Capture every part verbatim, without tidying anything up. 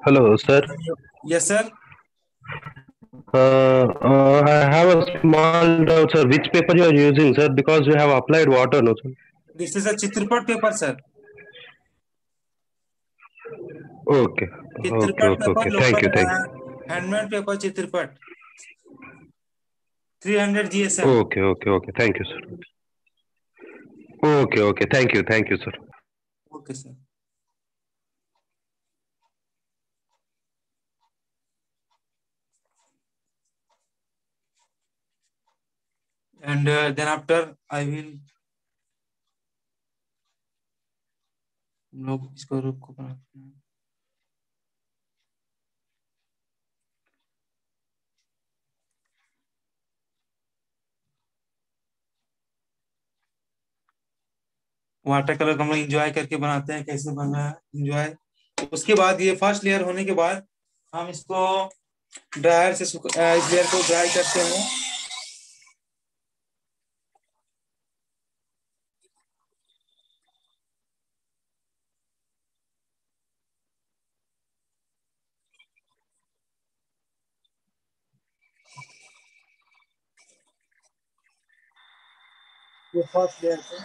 Hello, sir. Yes, sir. Uh, uh, I have a small doubt, sir. Which paper you are using, sir? Because we have applied water, no, sir. This is a Chitrapat paper, sir. Okay, okay, Chitrapat okay, paper, okay. Thank local you, thank uh, you. handmade paper, Chitrapat. three hundred G S M. Okay, okay, okay. Thank you, sir. Okay, okay. Thank you, thank you, sir. Okay, sir. And uh, then after I will लोग इसको रूप को बनाते हैं. Water colour हम लोग enjoy enjoy करके बनाते हैं, कैसे बन रहा है इंजॉय. उसके बाद ये फर्स्ट लेयर होने के बाद हम इसको ड्रायर से सुख- अ, इस लेयर को ड्राई करते हैं. ये फर्स्ट लेयर से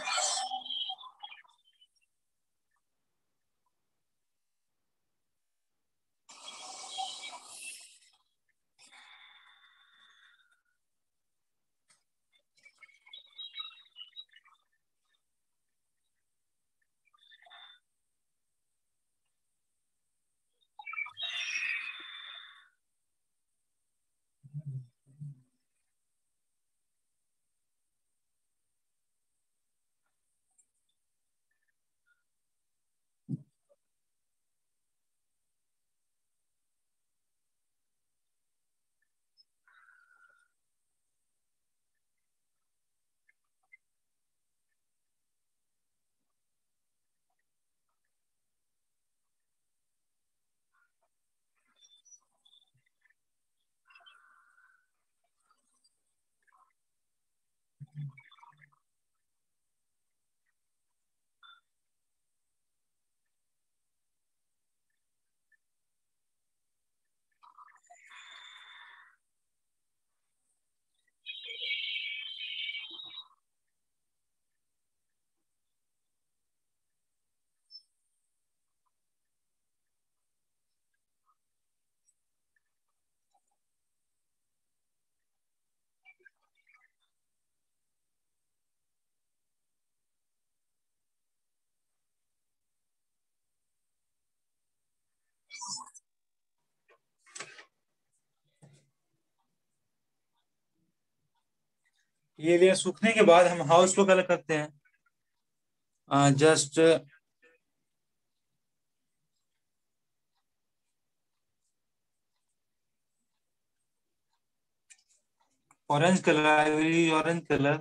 ये लेयर सूखने के बाद हम हाउस को कलर करते हैं. Just orange colour, I will use orange colour.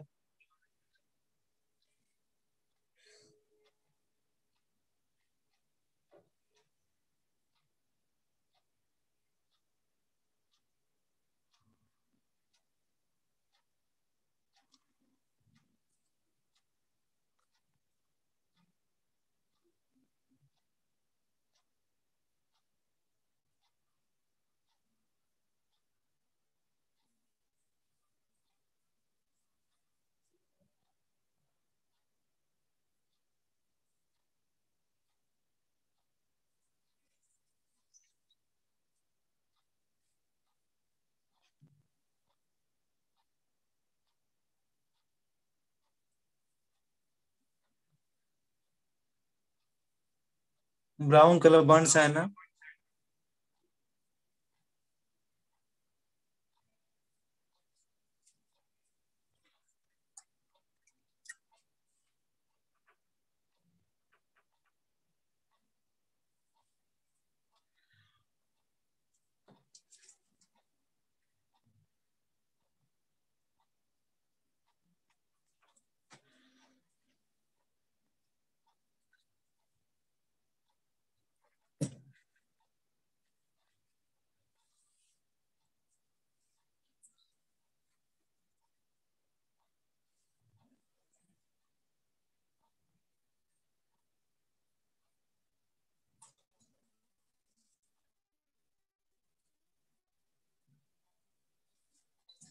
Brown colour burns है ना.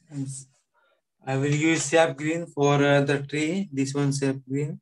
I will use sap green for uh, the tree. This one sap green.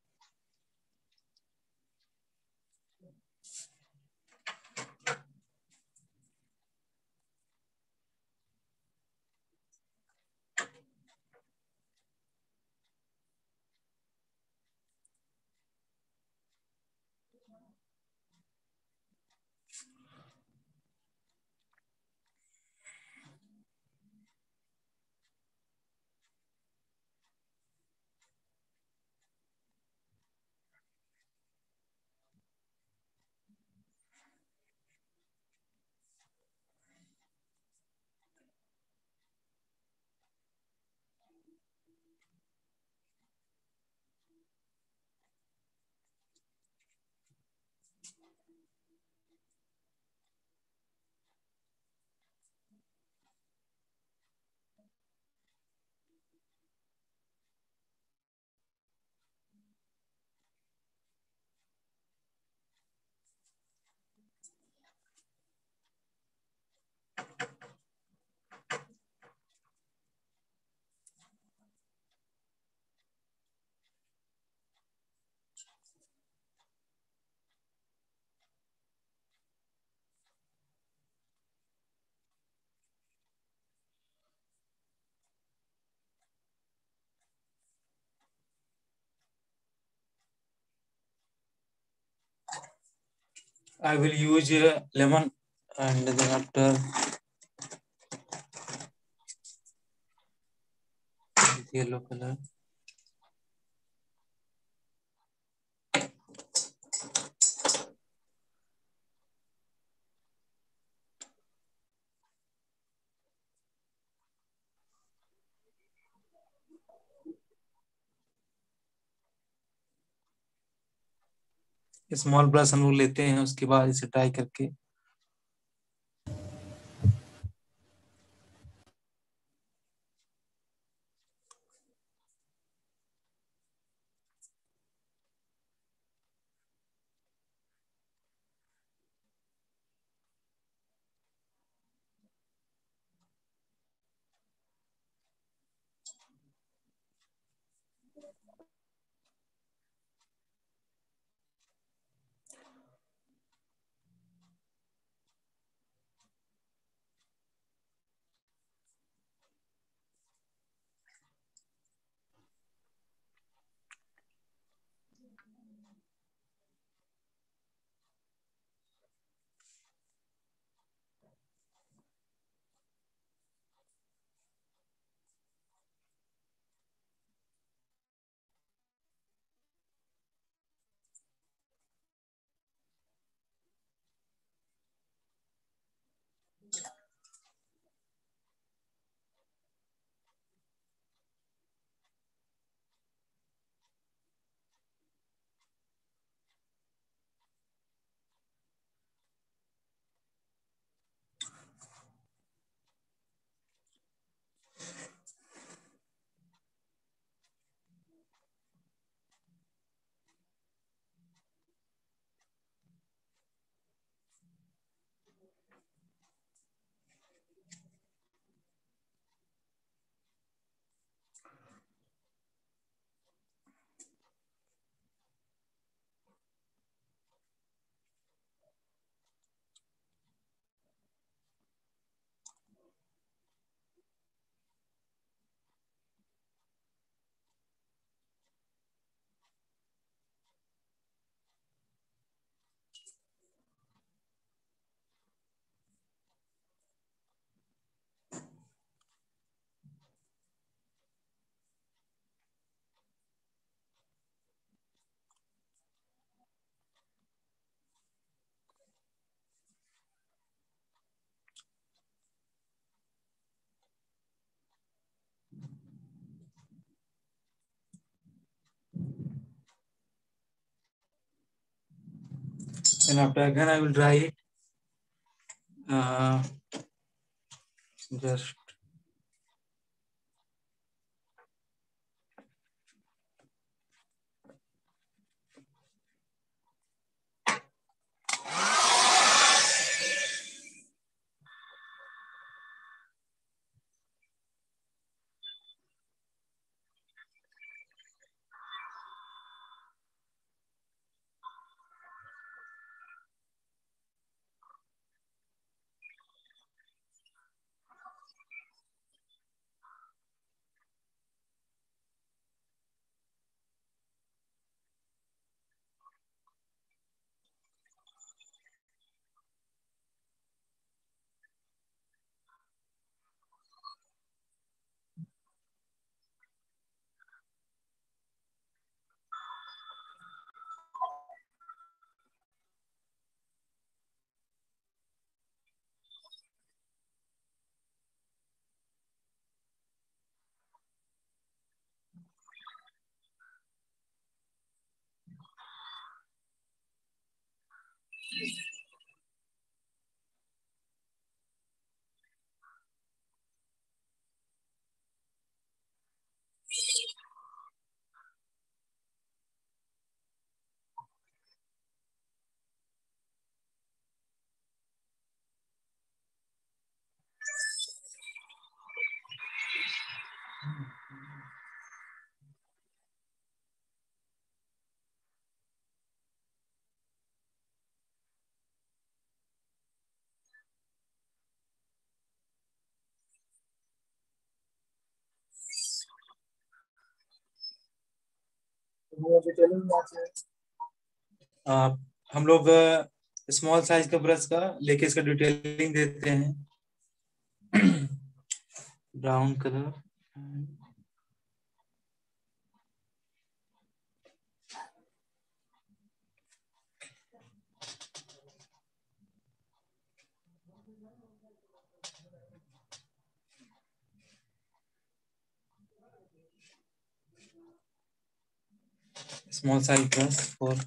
I will use uh, lemon, and then after yellow color. Small brush हम लोग लेते हैं, उसके बाद इसे try करके and after again I will dry it. Uh, just वो detailing में आते हैं। आ, हम लोग स्मॉल साइज का ब्रश का लेके इसका डिटेलिंग देते हैं। Brown colour, small size brush for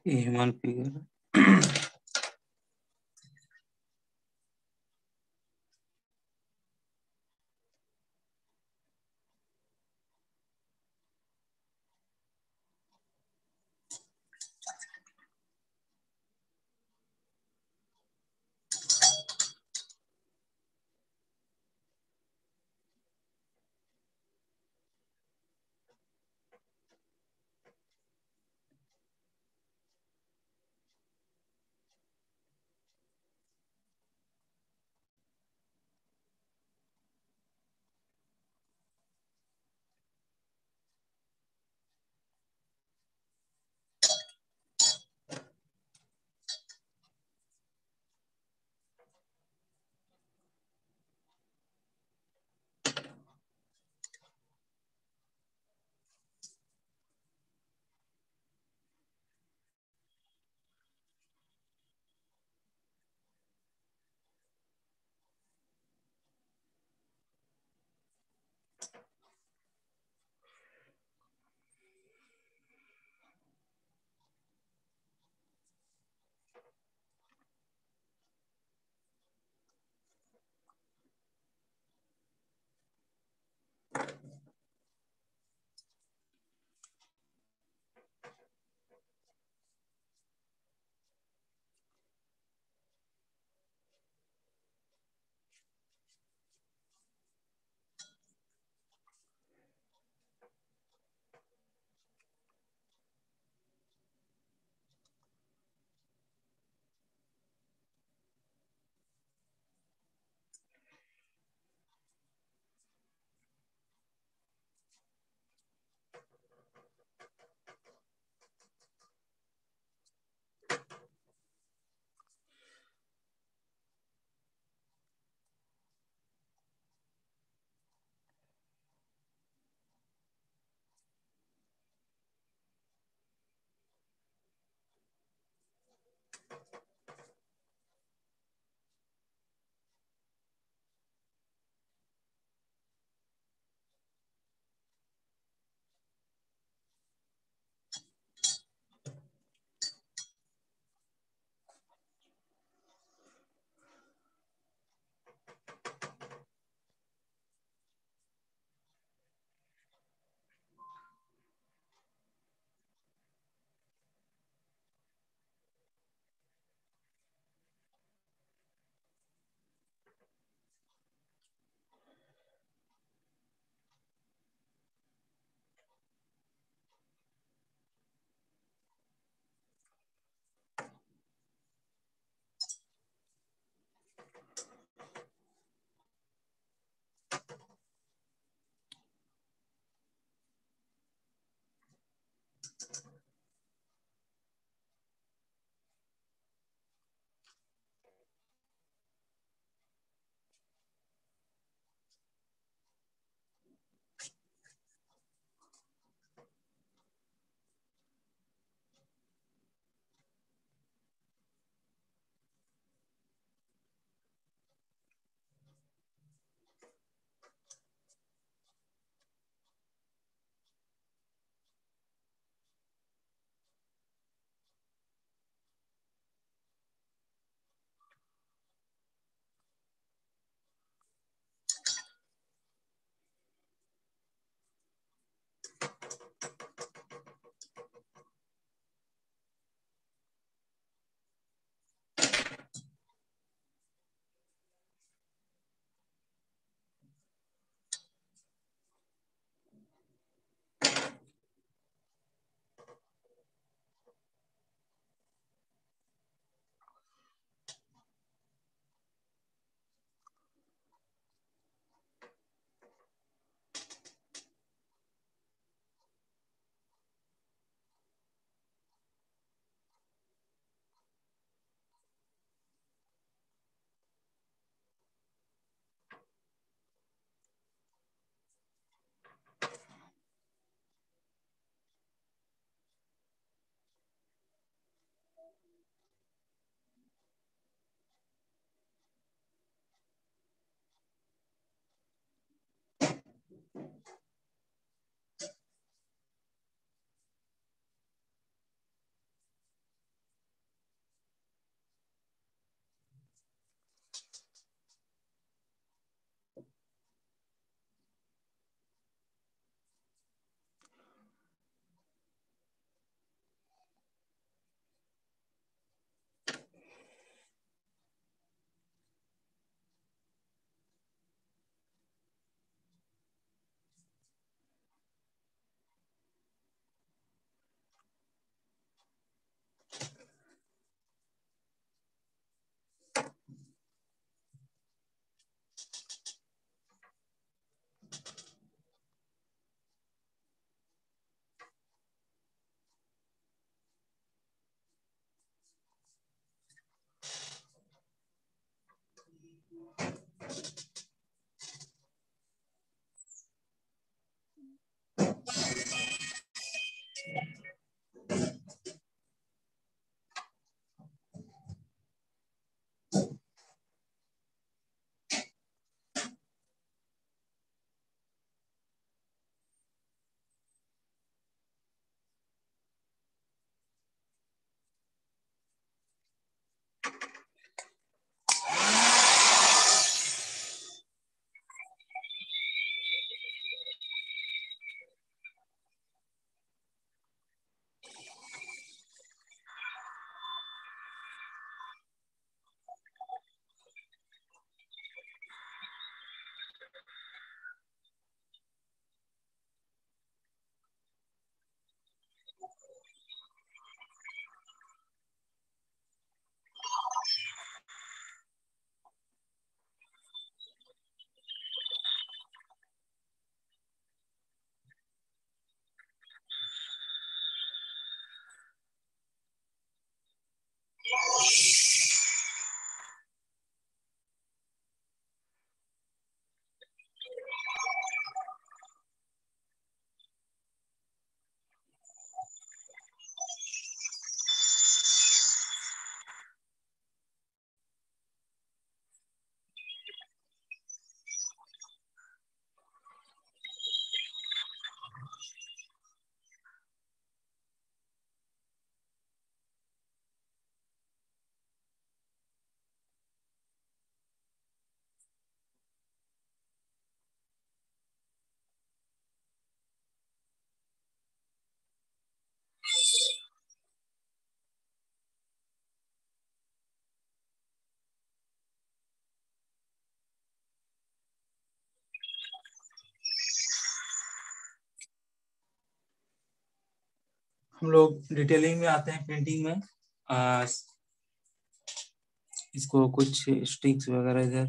human figure. हम लोग डिटेलिंग में आते हैं पेंटिंग में। आ, इसको कुछ स्टिक्स वगैरह इधर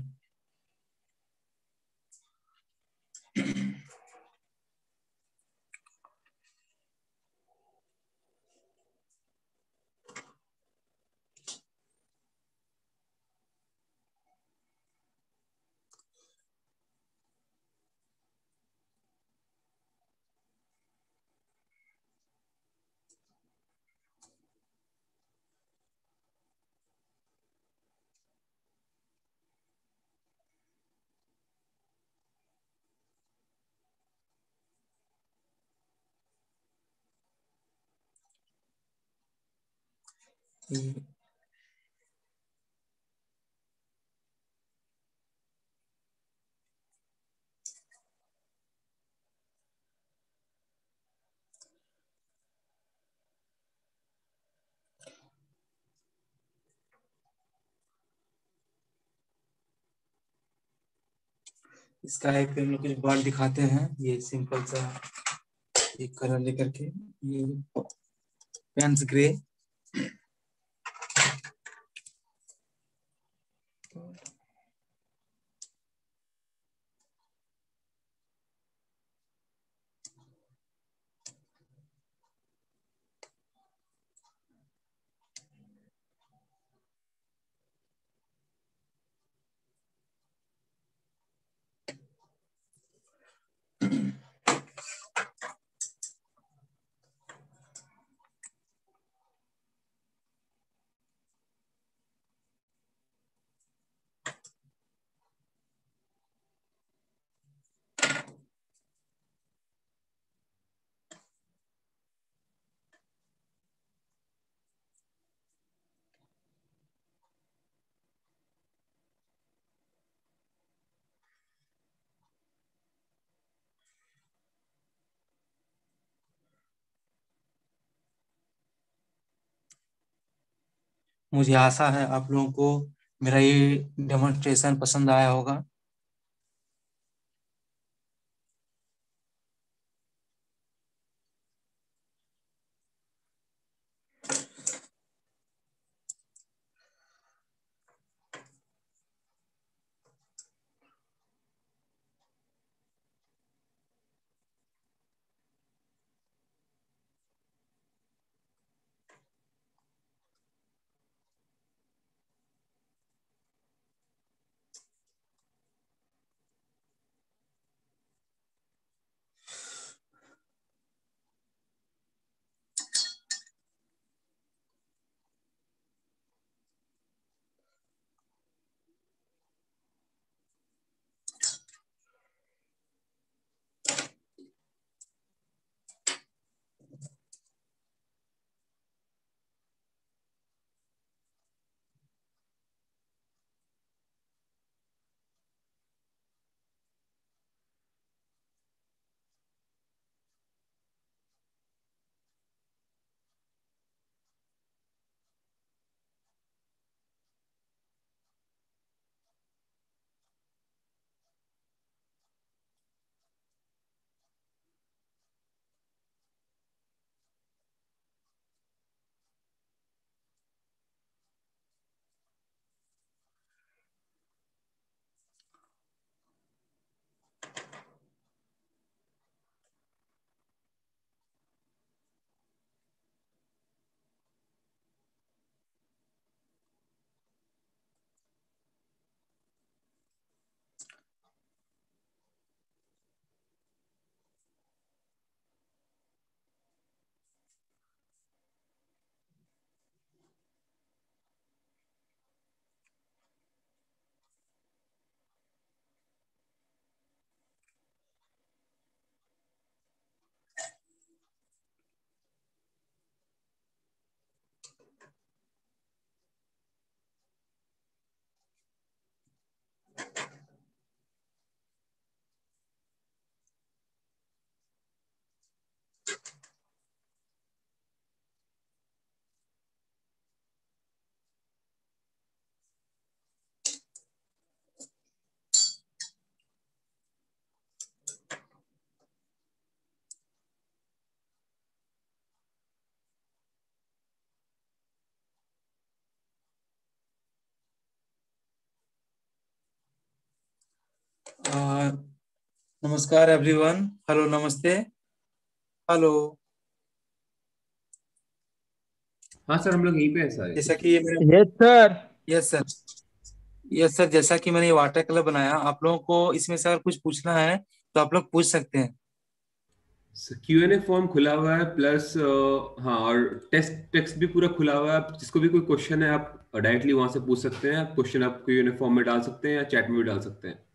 ये- इसका एक हम लोग कुछ बाल दिखाते हैं। ये सिंपल सा एक कलर लेकर के, ये पेंस ग्रे। मुझे आशा है आप लोगों को मेरा ये डेमोन्स्ट्रेशन पसंद आया होगा। अ, नमस्कार एवरीवन। हेलो, नमस्ते। हेलो। हाँ सर, हम लोग यहीं पे हैं सारे। जैसा कि ये मेरे yes sir. Yes sir. Yes sir, जैसा कि मैंने ये वाटर कलर बनाया, आप लोगों को इसमें से अगर कुछ पूछना है तो आप लोग पूछ सकते हैं। क्यू एन ए फॉर्म खुला हुआ है, प्लस हाँ, और टेस्ट टेक्स्ट भी पूरा खुला हुआ है। आप जिसको भी कोई क्वेश्चन है, आप डायरेक्टली वहां से पूछ सकते हैं। क्वेश्चन आप क्यू एन ए फॉर्म में डाल सकते हैं या चैट में भी डाल सकते हैं।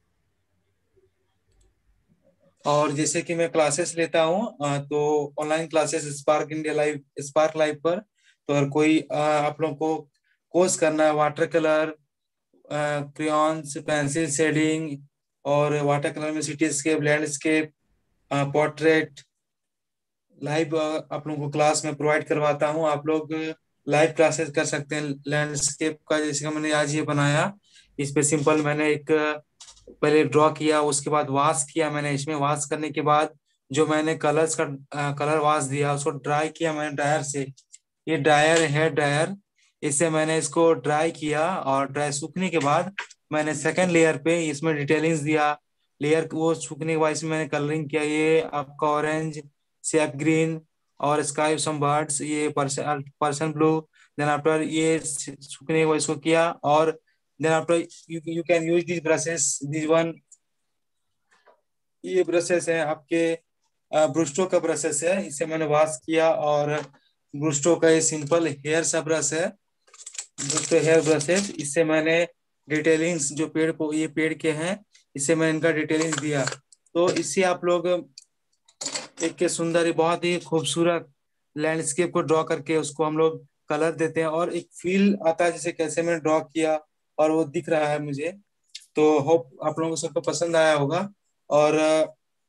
और जैसे कि मैं क्लासेस लेता हूँ, अ, तो online classes Spark India live, Spark live पर। तो अगर कोई अ, आप लोगों को कोर्स करना है water colour, crayons, pencil shading, और वाटर कलर में सिटीस्केप, लैंडस्केप, पोर्ट्रेट, लाइव आप लोगों को क्लास में प्रोवाइड करवाता हूँ। आप लोग लाइव क्लासेस कर सकते हैं लैंडस्केप का। जैसे कि मैंने आज ये बनाया, इस पे सिंपल मैंने एक पहले ड्रॉ किया, उसके बाद वाश किया मैंने। इसमें वाश करने के बाद जो मैंने कलर्स का कलर वाश दिया, उसको ड्राई किया मैंने ड्रायर से। ये ड्रायर है, ड्रायर। इससे मैंने इसको ड्राई किया, और ड्राई सूखने के बाद मैंने सेकंड लेयर पे इसमें डिटेलिंग्स दिया। लेयर वो सूखने के बाद इसमें मैंने कलरिंग किया। ये आपका ऑरेंज, सैप ग्रीन, और स्काई सम बर्ड्स, ये person person blue. Then after ये सूखने के बाद इसको किया, और then after you you can use this brushes, this one. ये ब्रशेस है आपके ब्रुस्टो का ब्रशेस है, इसे मैंने वॉश किया। और ब्रुस्टो का ये सिंपल हेयर सा ब्रश है, ब्रुस्टो हेयर ब्रशेस। इससे मैंने डिटेलिंग्स जो पेड़ को, ये पेड़ के हैं, इससे मैंने इनका डिटेलिंग्स दिया। तो इससे आप लोग एक के सुंदर, ही बहुत ही खूबसूरत लैंडस्केप को ड्रॉ करके उसको हम लोग कलर देते हैं, और एक फील आता है जैसे कैसे मैंने ड्रॉ किया और वो दिख रहा है मुझे। तो होप आप लोगों को सबको पसंद आया होगा। और अ,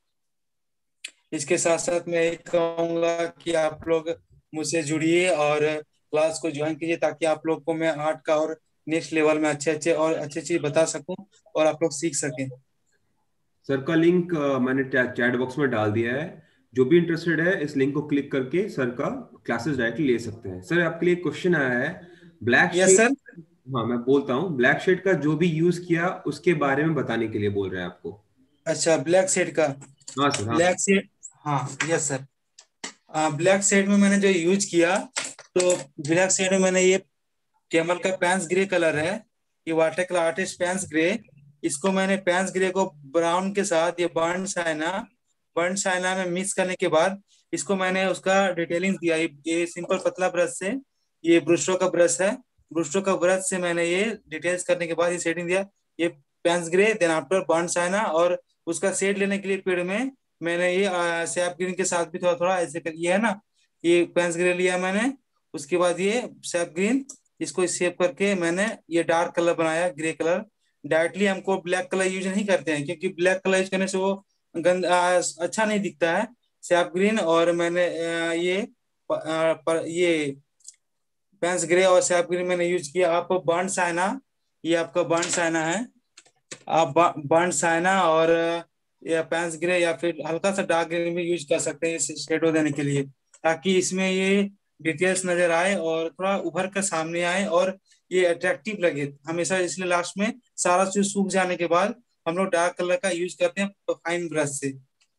इसके साथ साथ मैं ये कहूंगा कि आप लोग मुझसे जुड़िए और क्लास को ज्वाइन कीजिए, ताकि आप लोग को मैं आर्ट का और नेक्स्ट लेवल में अच्छे अच्छे और अच्छी चीज बता सकूं, और आप लोग सीख सकें। सर का लिंक अ, मैंने चैट बॉक्स में डाल दिया है। जो भी इंटरेस्टेड है, इस लिंक को क्लिक करके सर का क्लासेस डायरेक्टली ले सकते हैं। सर, आपके लिए क्वेश्चन आया है। Black yes shade. सर। हाँ, मैं बोलता हूँ। ब्लैक शेड का जो भी यूज किया, उसके बारे में बताने के लिए बोल रहे हैं आपको। अच्छा, ब्लैक शेड का। हाँ सर, हाँ सर। ब्लैक शेड, हाँ यस सर। ब्लैक शेड में मैंने जो यूज किया, तो ब्लैक शेड में मैंने ये कैमल का पैंस ग्रे कलर है, ये water colour artist Payne's grey. इसको मैंने पैंस ग्रे को ब्राउन के साथ ये बर्न साइना, बर्न साइना में मिक्स करने के बाद इसको मैंने उसका डिटेलिंग दिया। ये, ये सिंपल पतला ब्रश से, ये ब्रुशो का ब्रश है, ब्रुशो का ब्रश से मैंने ये डिटेल्स करने के बाद ये शेडिंग दिया। ये Payne's grey, then after burn sienna, और उसका शेड लेने के लिए पेड़ में मैंने ये सैप ग्रीन के साथ भी थोड़ा थोड़ा ऐसे कर, ये है ना, ये पैंस ग्रे लिया मैंने। उसके बाद ये सैप ग्रीन, इसको सेव करके मैंने ये डार्क कलर बनाया, ग्रे कलर। डायरेक्टली हमको ब्लैक कलर यूज नहीं करते हैं, क्योंकि ब्लैक कलर यूज करने से वो गंद आ, अच्छा नहीं दिखता है। सैप ग्रीन और मैंने आ, ये प, आ, पर, ये पेंस ग्रे और सैप ग्रीन मैंने यूज किया। आप बर्न साइना, ये आपका बर्न साइना है। आप बर्न साइना और या पेंस ग्रे या फिर हल्का सा डार्क ग्रीन भी यूज कर सकते हैं इस शेडो देने के लिए, ताकि इसमें ये डिटेल्स नजर आए और थोड़ा उभर कर सामने आए, और ये अट्रैक्टिव लगे हमेशा। इसलिए लास्ट में सारा चीज सूख जाने के बाद हम लोग डार्क कलर का यूज करते हैं फाइन ब्रश से।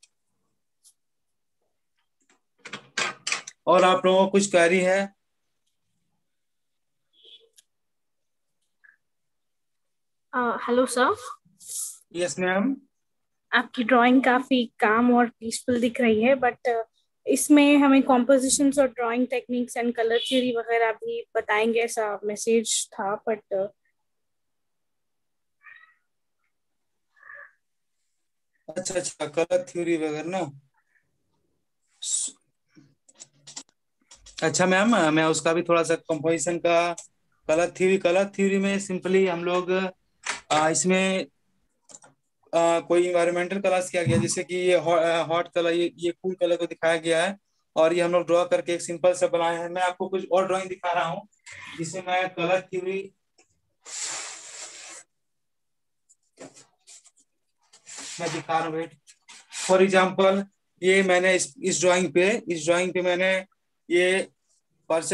और आप लोगों को कुछ क्वेरी है? Hello sir. Yes ma'am. आपकी ड्राइंग काफी काम और पीसफुल दिख रही है, बट इसमें हमें कॉम्पोजिशंस और drawing techniques and colour theory वगैरह भी बताएंगे, ऐसा मैसेज था। बट अच्छा अच्छा, कलर थ्योरी वगैरह ना। अच्छा मैम, मैं उसका भी थोड़ा सा कंपोजिशन का, कलर थ्योरी, कलर थ्योरी में सिंपली हम लोग आ, इसमें आ, कोई इन्वायरमेंटल कलर्स किया गया, जैसे कि ये हॉट कलर, ये ये कूल कलर को दिखाया गया है। और ये हम लोग ड्रॉ करके एक सिंपल सा बनाए हैं। मैं आपको कुछ और ड्राइंग दिखा रहा हूँ जिसमें मैं कलर थ्योरी, मैं दिखा रहा हूँ, वेट। फॉर एग्जाम्पल, ये मैंने इस इस ड्राइंग पे इस ड्राइंग पे मैंने ये पर्स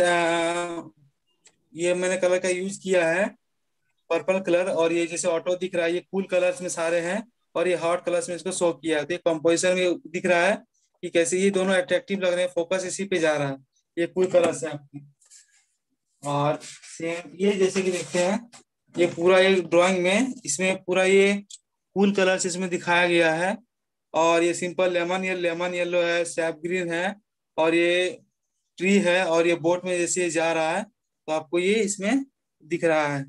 ये मैंने कलर का यूज किया है, पर्पल कलर। और ये जैसे ऑटो दिख रहा है, ये कूल कलर्स में सारे हैं। और ये हॉट कलर्स में इसको शो किया है। तो ये कंपोजिशन में दिख रहा है कि कैसे ये दोनों अट्रैक्टिव लग रहे हैं, फोकस इसी पे जा रहा है। ये कूल कलर्स है आपकी। और सेम ये जैसे कि देखते हैं, ये पूरा एक ड्राइंग में इसमें पूरा ये कूल कलर्स इसमें दिखाया गया है। और ये सिंपल लेमन ये लेमन येलो है, सैप ग्रीन है, और ये ट्री है, और ये बोट में जैसे ये जा रहा है, तो आपको ये इसमें दिख रहा है।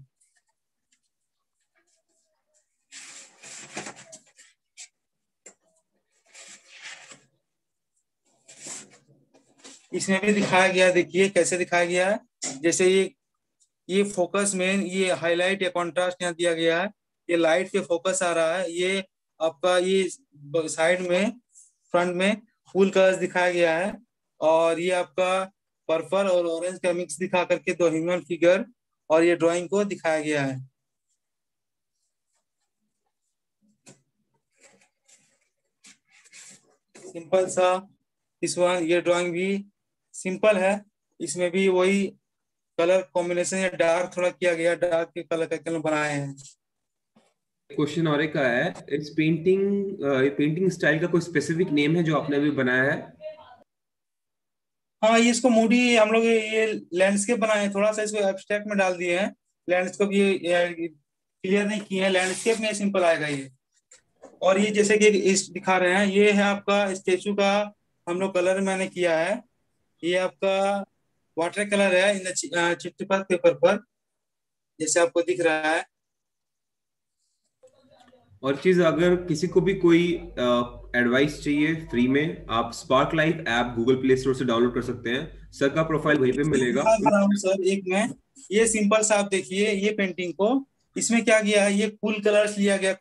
इसमें भी दिखाया गया है, देखिए कैसे दिखाया गया है। जैसे ये ये फोकस में ये हाईलाइट या कॉन्ट्रास्ट यहाँ दिया गया है, ये लाइट पे फोकस आ रहा है। ये आपका ये साइड में फ्रंट में फुल कलर्स दिखाया गया है, और ये आपका पर्पल और ऑरेंज का मिक्स दिखा करके दो ह्यूमन फिगर और ये ड्राइंग को दिखाया गया है। सिंपल सा इस वन ये ड्राइंग भी सिंपल है, इसमें भी वही कलर कॉम्बिनेशन या डार्क थोड़ा किया गया, डार्क के कलर करके बनाए हैं। क्वेश्चन और एक है, इस पेंटिंग पेंटिंग स्टाइल का कोई स्पेसिफिक नेम है जो आपने अभी बनाया है? हाँ, ये इसको मूडी हम लोग ये लैंडस्केप बनाए हैं, थोड़ा सा इसको एब्स्ट्रैक्ट में डाल दिए हैं। लैंडस्केप ये क्लियर नहीं किए हैं, लैंडस्केप में सिंपल आएगा ये। और ये जैसे कि इस दिखा रहे हैं, ये है आपका स्टेचू का हम लोग कलर मैंने किया है। ये आपका वाटर कलर है इन चिट्टीपात पेपर पर, जैसे आपको दिख रहा है। और चीज, अगर किसी को भी कोई एडवाइस चाहिए फ्री में, आप Spark life app Google Play Store से डाउनलोड कर सकते हैं। सर का प्रोफाइल वहीं पे मिलेगा। सर एक में ये सिंपल सा आप देखिए ये पेंटिंग को, इसमें क्या किया है, ये कूल कलर्स लिया गया,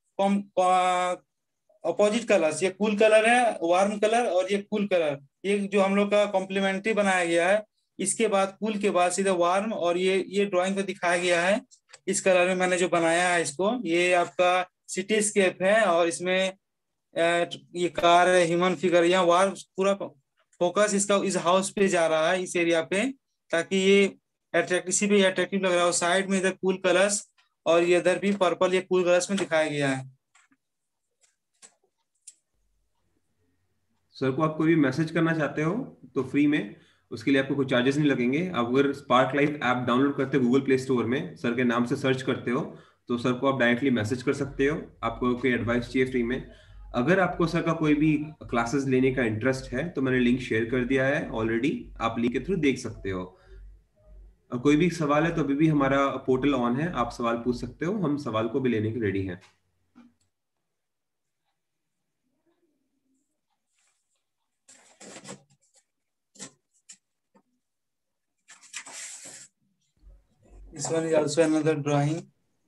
अपोजिट कलर्स। ये कूल कलर है, वार्म कलर, और ये कूल कलर, ये जो हम लोग का कॉम्प्लीमेंट्री बनाया गया है। इसके बाद कूल के बाद सीधा वार्म, और ये ये ड्राइंग को दिखाया गया है इस कलर में मैंने जो बनाया है इसको। ये आपका सिटी स्केप है, और इसमें ये कार है, ह्यूमन फिगर। यहाँ वार्म पूरा फोकस इसका इस हाउस पे जा रहा है, इस एरिया पे, ताकि ये अट्रैक्टिव इसी पे अट्रैक्टिव लग रहा है। साइड में इधर कूल कलर्स, और ये इधर भी पर्पल ये कूल कलर्स में दिखाया गया है। सर को आप कोई भी मैसेज करना चाहते हो तो फ्री में, उसके लिए आपको कोई चार्जेस नहीं लगेंगे। आप अगर स्पार्क लाइफ ऐप डाउनलोड करते हो गूगल प्ले स्टोर में, सर के नाम से सर्च करते हो, तो सर को आप डायरेक्टली मैसेज कर सकते हो। आपको कोई एडवाइस चाहिए फ्री में। अगर आपको सर का कोई भी क्लासेस लेने का इंटरेस्ट है तो मैंने लिंक शेयर कर दिया है ऑलरेडी, आप लिंक के थ्रू देख सकते हो। और कोई भी सवाल है तो अभी भी हमारा पोर्टल ऑन है, आप सवाल पूछ सकते हो, हम सवाल को भी लेने के रेडी हैं। This one is also another drawing.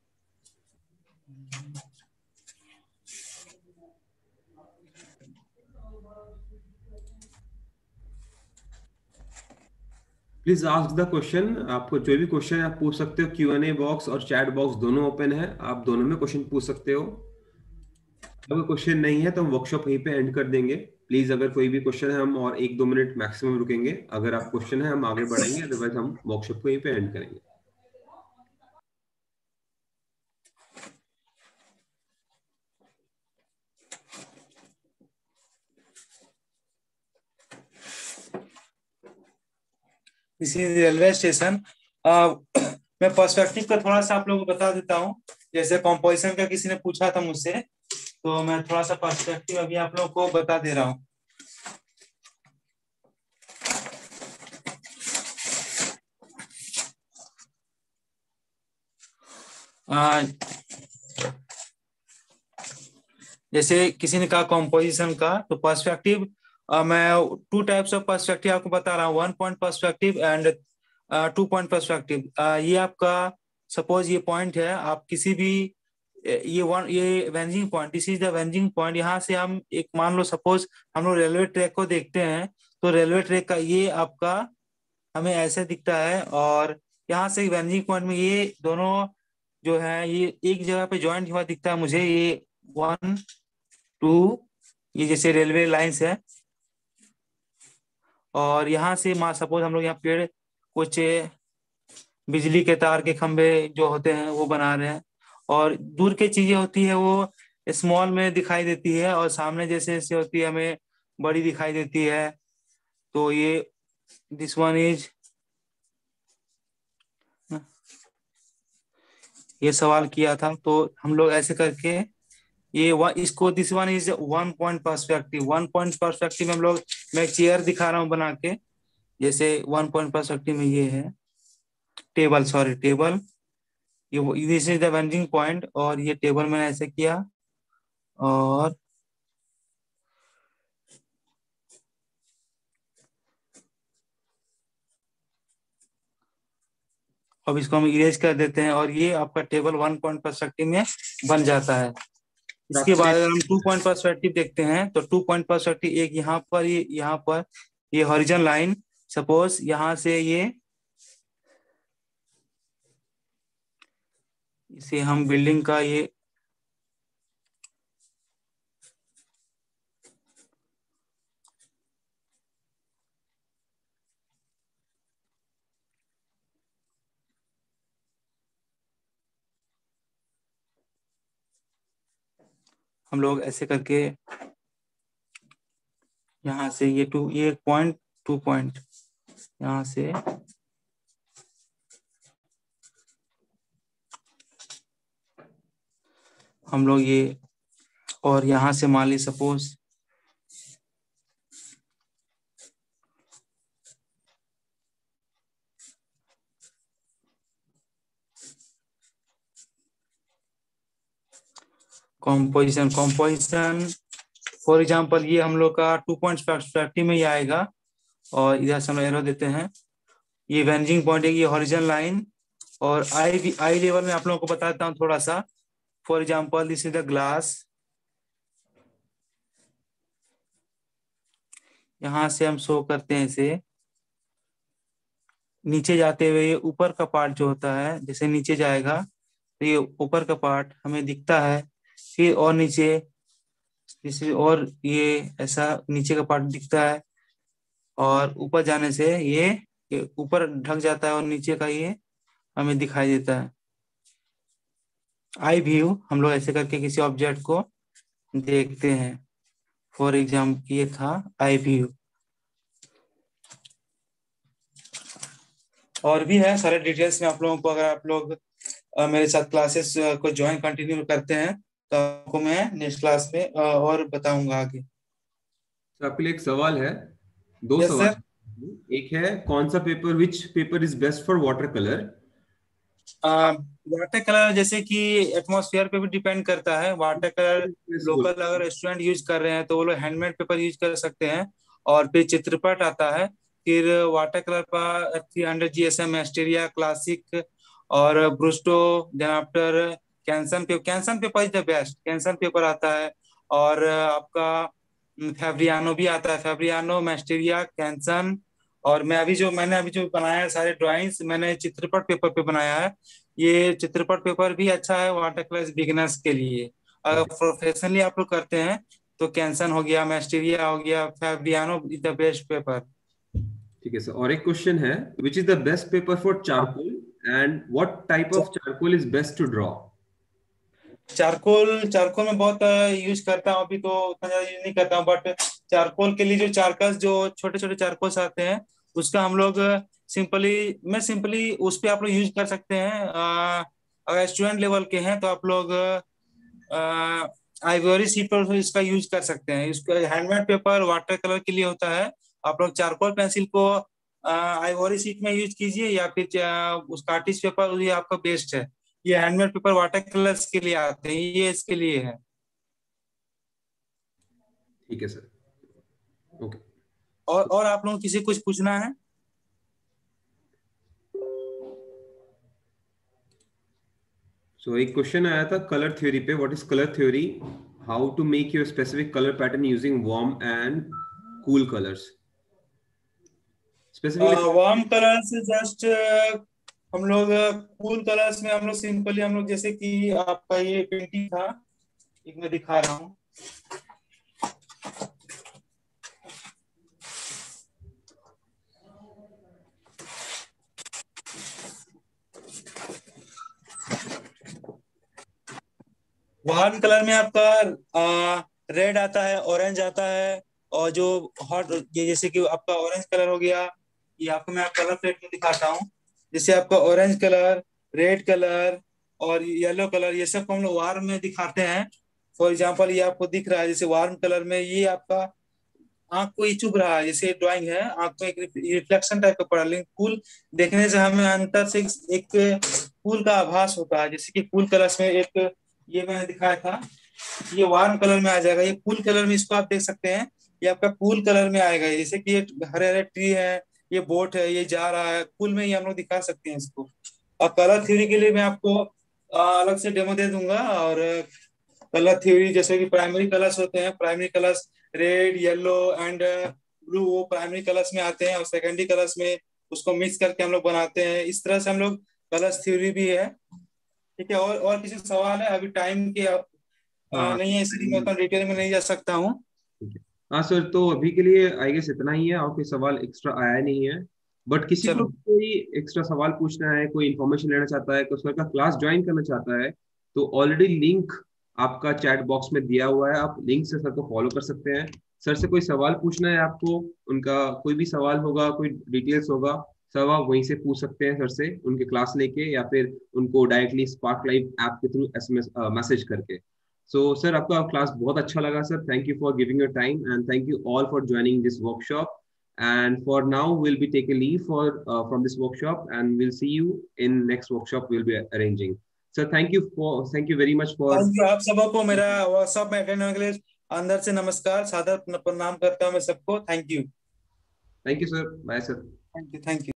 Please ask the question. आपको जो भी क्वेश्चन है आप पूछ सकते हो। क्यू एन ए बॉक्स और चैट बॉक्स दोनों ओपन है, आप दोनों में क्वेश्चन पूछ सकते हो। अगर क्वेश्चन नहीं है तो हम वर्कशॉप यहीं पे एंड कर देंगे। प्लीज अगर कोई भी क्वेश्चन है हम और एक दो मिनट मैक्सिमम रुकेंगे। अगर आप क्वेश्चन है हम आगे बढ़ेंगे, अदरवाइज हम वर्कशॉप को यहीं पे एंड करेंगे। This is railway station. मैं पर्सपेक्टिव का थोड़ा सा आप लोगों को बता देता हूँ। जैसे कॉम्पोजिशन का किसी ने पूछा था मुझसे, तो मैं थोड़ा सा पर्सपेक्टिव अभी आप लोगों को बता दे रहा हूँ। जैसे किसी ने कहा कॉम्पोजिशन का, तो पर्सपेक्टिव Uh, मैं टू टाइप्स ऑफ पर्सपेक्टिव आपको बता रहा हूँ, one point perspective and two point perspective. ये आपका सपोज ये पॉइंट है, आप किसी भी ये वन ये vanishing point, this is the vanishing point. यहाँ से हम एक मान लो सपोज हम लोग रेलवे ट्रैक को देखते हैं, तो रेलवे ट्रैक का ये आपका हमें ऐसे दिखता है, और यहाँ से वेंजिंग पॉइंट में ये दोनों जो है ये एक जगह पे ज्वाइंट हुआ दिखता है मुझे। ये वन टू ये जैसे रेलवे लाइंस है, और यहाँ से मान सपोज हम लोग यहाँ पेड़ कुछ बिजली के तार के खंभे जो होते हैं वो बना रहे हैं, और दूर की चीजें होती है वो स्मॉल में दिखाई देती है और सामने जैसे जैसे होती है हमें बड़ी दिखाई देती है। तो ये दिस वन इज, ये सवाल किया था तो हम लोग ऐसे करके ये वन, इसको this one is one point perspective. One point perspective में हम लोग, मैं एक चेयर दिखा रहा हूँ बना के, जैसे वन पॉइंट पर्सपेक्टिव में ये है टेबल, सॉरी टेबल, ये this is the vanishing point, और ये टेबल मैंने ऐसे किया। और अब इसको हम इरेज कर देते हैं और ये आपका टेबल वन पॉइंट पर्सपेक्टिव में बन जाता है। इसके बाद अगर हम टू पॉइंट पर्सपेक्टिव देखते हैं तो टू पॉइंट पर्सपेक्टिव एक यहाँ पर, ये यहाँ पर ये हॉरिजॉन्टल लाइन, सपोज यहाँ से ये, इसे हम बिल्डिंग का ये हम लोग ऐसे करके यहाँ से ये टू, ये पॉइंट, टू पॉइंट यहाँ से हम लोग ये, और यहाँ से मान ली suppose composition, composition for example ये हम लोग का टू पॉइंट पर्सपेक्टिव में ही आएगा। और इधर से हम एरो देते हैं, ये वेंजिंग पॉइंट है, ये हॉरिजॉन्टल लाइन। और आई भी, आई लेवल में आप लोगों को बताता हूँ थोड़ा सा। For example this is the glass, यहाँ से हम शो करते हैं इसे, नीचे जाते हुए ये ऊपर का पार्ट जो होता है, जैसे नीचे जाएगा तो ये ऊपर का पार्ट हमें दिखता है, फिर और नीचे जैसे, और ये ऐसा नीचे का पार्ट दिखता है, और ऊपर जाने से ये ये ऊपर ढक जाता है और नीचे का ये हमें दिखाई देता है। आई व्यू हम लोग ऐसे करके किसी ऑब्जेक्ट को देखते हैं। फॉर एग्जाम्पल ये था आई व्यू। और भी है सारे डिटेल्स में आप लोगों को, अगर आप लोग अ, मेरे साथ क्लासेस को ज्वाइन कंटिन्यू करते हैं तो आपको मैं नेक्स्ट क्लास में अ, और बताऊंगा आगे। तो आपके लिए एक सवाल है, दो यस सवाल सर। है। एक है कौन सा paper, which paper is best for water colour? Water colour जैसे कि एटमॉस्फेयर पे भी डिपेंड करता है। वाटर कलर लोकल अगर स्टूडेंट यूज कर रहे हैं तो वो लोग हैंडमेड पेपर यूज कर सकते हैं। और फिर चित्रपट आता है, फिर वाटर कलर पर three hundred G S M, एस्टेरिया, क्लासिक और Brustro, then after Canson paper. Canson paper is the best, Canson paper आता है। और आपका फेब्रियानो भी आता है, फेब्रियानो, मैस्टेरिया, कैंसन। और मैं अभी जो मैंने अभी जो बनाया है सारे ड्राइंग्स मैंने चित्रपट पेपर पे बनाया है। ये चित्रपट पेपर भी अच्छा है वाटर कलर बिगिनर्स के लिए। अगर प्रोफेशनली आप लोग करते हैं तो कैंसन हो गया, मैस्टेरिया हो गया, Fabriano is the best paper. ठीक है सर, और एक क्वेश्चन है, which is the best paper for charcoal and what type of charcoal is best to draw? Charcoal, charcoal में बहुत यूज करता हूँ, अभी तो उतना ज्यादा यूज नहीं करता हूँ, बट चारकोल के लिए जो चारकस, जो छोटे छोटे चारकोल्स आते हैं उसका हम लोग सिंपली, मैं सिंपली उस पे आप लोग यूज कर सकते हैं। अ, अगर स्टूडेंट लेवल के हैं तो आप लोग आइवरी शीट पर इसका यूज कर सकते हैं। इसका हैंडमेड पेपर वाटर कलर के लिए होता है। आप लोग चारकोल पेंसिल को आइवरी शीट में यूज कीजिए या फिर उस कार्टिज पेपर, ये आपका बेस्ट है। ये हैंडमेड पेपर वाटर कलर्स के लिए आते हैं, ये इसके लिए है। ठीक है सर, ओके। और और आप लोगों को किसी कुछ पूछना है? सो so, एक क्वेश्चन आया था कलर थ्योरी पे, what is colour theory, how to make your specific colour pattern using warm and cool colours? Specifically warm colours just हम लोग, कूल कलर्स में हम लोग सिंपली हम लोग जैसे कि आपका ये पेंटिंग था, एक मैं दिखा रहा हूँ। वार्म कलर में आपका रेड आता है, ऑरेंज आता है, और जो हॉट ये जैसे कि आपका ऑरेंज कलर हो गया, ये आपको मैं कलर प्लेट में दिखाता हूँ। जैसे आपका ऑरेंज कलर, रेड कलर और येलो कलर, ये सब को हम लोग वार्म में दिखाते हैं। फॉर एग्जांपल ये आपको दिख रहा है, जैसे वार्म कलर में ये आपका आंख को ही चुभ रहा है, जैसे ड्राइंग है, आंख में एक रिफ्लेक्शन टाइप का पड़ा, लेकिन फूल देखने से हमें अंतर से एक फूल का आभास होता है। जैसे कि फूल कलर में एक ये मैंने दिखाया था, ये वार्म कलर में आ जाएगा। ये फूल कलर में इसको आप देख सकते हैं, ये आपका फूल कलर में आएगा। जैसे कि ये हरे हरे ट्री है, ये बोट है, ये जा रहा है, फूल में ही हम लोग दिखा सकते हैं इसको। और कलर थ्योरी के लिए मैं आपको आ, अलग से डेमो दे दूंगा। और कलर थ्योरी जैसे कि प्राइमरी कलर्स होते हैं, primary colours red, yellow and blue, वो प्राइमरी कलर्स में आते हैं, और सेकेंडरी कलर्स में उसको मिक्स करके हम लोग बनाते हैं। इस तरह से हम लोग कलर्स थ्योरी भी है। ठीक है, और और किसी सवाल है? अभी टाइम के आ, हाँ नहीं है, इसलिए मैं उतना डिटेल में नहीं जा सकता हूँ। ठीक है। हाँ सर, तो अभी के लिए आई गेस इतना ही है, और कोई सवाल एक्स्ट्रा आया नहीं है। बट किसी को चलो, कोई एक्स्ट्रा सवाल पूछना है, कोई इन्फॉर्मेशन लेना चाहता है, कोई सर का क्लास ज्वाइन करना चाहता है, तो ऑलरेडी लिंक आपका चैट बॉक्स में दिया हुआ है, आप लिंक से सर को फॉलो कर सकते हैं। सर से कोई सवाल पूछना है आपको, उनका कोई भी सवाल होगा, कोई डिटेल्स होगा, सब आप वहीं से पूछ सकते हैं सर से, उनके क्लास लेके, या फिर उनको डायरेक्टली स्पार्क लाइव ऐप के थ्रू एसएमएस मैसेज करके। So, sir, आपका क्लास बहुत अच्छा लगा sir. Thank you for giving your time, and thank you all for joining this workshop. And for now, we'll be taking leave for uh, from this workshop, and we'll see you in next workshop we'll be arranging. Sir, thank you for thank you very much for. Thank you आप सबको मेरा WhatsApp में attend होने के लिए अंदर से नमस्कार, सादर प्रणाम करता हूँ मैं सबको। Thank you, Thank you, sir. Bye, sir. Thank you, thank you.